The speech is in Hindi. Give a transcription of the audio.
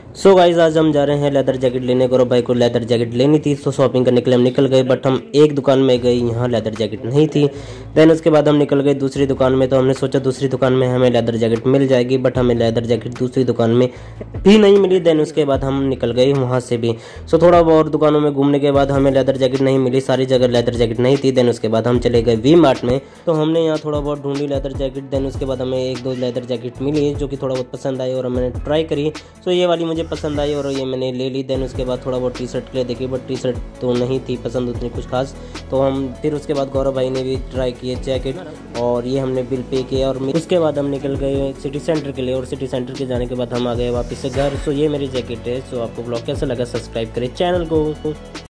सो गाइस आज हम जा रहे हैं लेदर जैकेट लेने को। भाई को लेदर जैकेट लेनी थी तो शॉपिंग करने के लिए हम निकल गए, बट हम एक दुकान में गए, यहाँ लेदर जैकेट नहीं थी। देन उसके बाद हम निकल गए दूसरी दुकान में, तो हमने सोचा दूसरी दुकान में हमें लेदर जैकेट मिल जाएगी, बट हमें लेदर जैकेट दूसरी दुकान में भी नहीं मिली। देन उसके बाद हम निकल गए वहाँ से भी। सो थोड़ा बहुत दुकानों में घूमने के बाद हमें लेदर जैकेट नहीं मिली, सारी जगह लेदर जैकेट नहीं थी। देन उसके बाद हम चले गए वी मार्ट में, तो हमने यहाँ थोड़ा बहुत ढूंढी लेदर जैकेट। देन उसके बाद हमें एक दो लेदर जैकेट मिली जो कि थोड़ा बहुत पसंद आई और मैंने ट्राई करी। सो ये वाली मुझे पसंद आई और ये मैंने ले ली। देन उसके बाद थोड़ा बहुत टी शर्ट के लिए देखी, बट टी शर्ट तो नहीं थी पसंद उतनी कुछ खास। तो हम फिर उसके बाद गौरव भाई ने भी ट्राई किए जैकेट और ये हमने बिल पे किया और उसके बाद हम निकल गए सिटी सेंटर के लिए। और सिटी सेंटर के जाने के बाद हम आ गए वापस से घर। सो ये मेरी जैकेट है। सो आपको ब्लॉग कैसा लगा सब्सक्राइब करें चैनल को।